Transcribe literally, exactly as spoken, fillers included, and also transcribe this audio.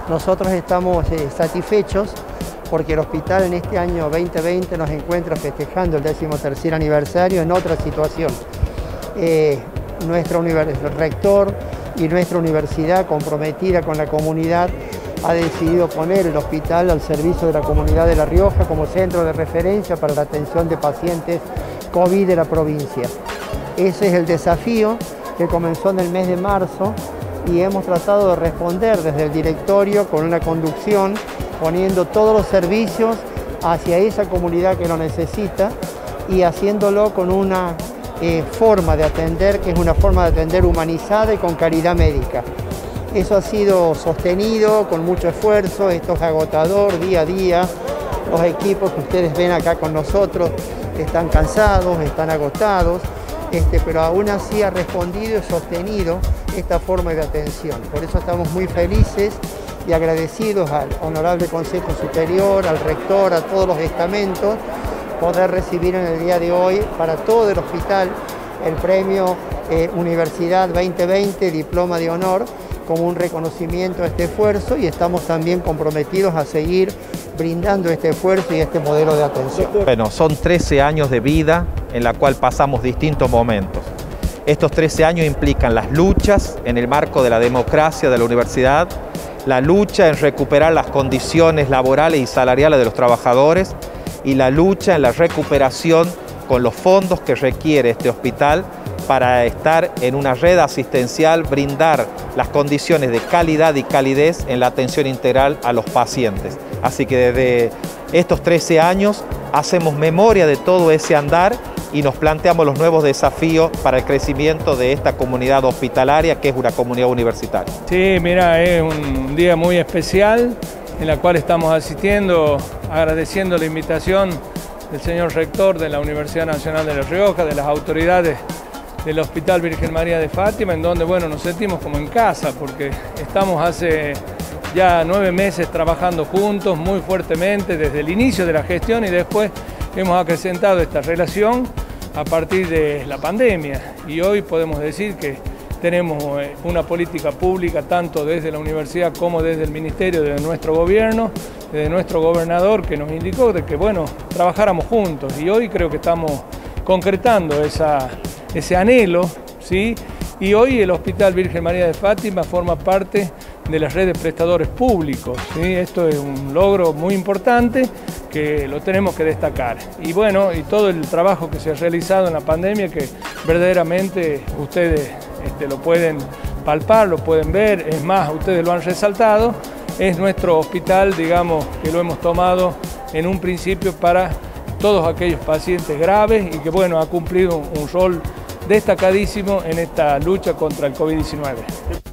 nosotros estamos eh, satisfechos porque el hospital en este año veinte veinte nos encuentra festejando el decimotercer aniversario en otra situación. Eh, nuestro rector y nuestra universidad, comprometida con la comunidad, ha decidido poner el hospital al servicio de la comunidad de La Rioja como centro de referencia para la atención de pacientes COVID de la provincia. Ese es el desafío que comenzó en el mes de marzo y hemos tratado de responder desde el directorio con una conducción, poniendo todos los servicios hacia esa comunidad que lo necesita y haciéndolo con una eh, forma de atender, que es una forma de atender humanizada y con calidad médica. Eso ha sido sostenido con mucho esfuerzo, esto es agotador día a día. Los equipos que ustedes ven acá con nosotros están cansados, están agotados, este, pero aún así ha respondido y sostenido esta forma de atención. Por eso estamos muy felices y agradecidos al Honorable Consejo Superior, al rector, a todos los estamentos, poder recibir en el día de hoy para todo el hospital el premio eh, Universidad veinte veinte, Diploma de Honor, como un reconocimiento a este esfuerzo, y estamos también comprometidos a seguir brindando este esfuerzo y este modelo de atención. Bueno, son trece años de vida en la cual pasamos distintos momentos. Estos trece años implican las luchas en el marco de la democracia de la universidad, la lucha en recuperar las condiciones laborales y salariales de los trabajadores y la lucha en la recuperación con los fondos que requiere este hospital para estar en una red asistencial, brindar las condiciones de calidad y calidez en la atención integral a los pacientes. Así que desde estos trece años hacemos memoria de todo ese andar y nos planteamos los nuevos desafíos para el crecimiento de esta comunidad hospitalaria, que es una comunidad universitaria. Sí, mira, es un día muy especial en la cual estamos asistiendo, agradeciendo la invitación del señor rector de la Universidad Nacional de La Rioja, de las autoridades del Hospital Virgen María de Fátima, en donde, bueno, nos sentimos como en casa, porque estamos hace ya nueve meses trabajando juntos muy fuertemente desde el inicio de la gestión, y después hemos acrecentado esta relación a partir de la pandemia, y hoy podemos decir que tenemos una política pública tanto desde la universidad como desde el ministerio de nuestro gobierno, desde nuestro gobernador, que nos indicó de que, bueno, trabajáramos juntos, y hoy creo que estamos concretando esa, ese anhelo, ¿sí? Y hoy el Hospital Virgen María de Fátima forma parte de la red de prestadores públicos, ¿sí? Esto es un logro muy importante que lo tenemos que destacar. Y bueno, y todo el trabajo que se ha realizado en la pandemia, que verdaderamente ustedes este, lo pueden palpar, lo pueden ver, es más, ustedes lo han resaltado, es nuestro hospital, digamos, que lo hemos tomado en un principio para todos aquellos pacientes graves y que, bueno, ha cumplido un rol destacadísimo en esta lucha contra el COVID diecinueve.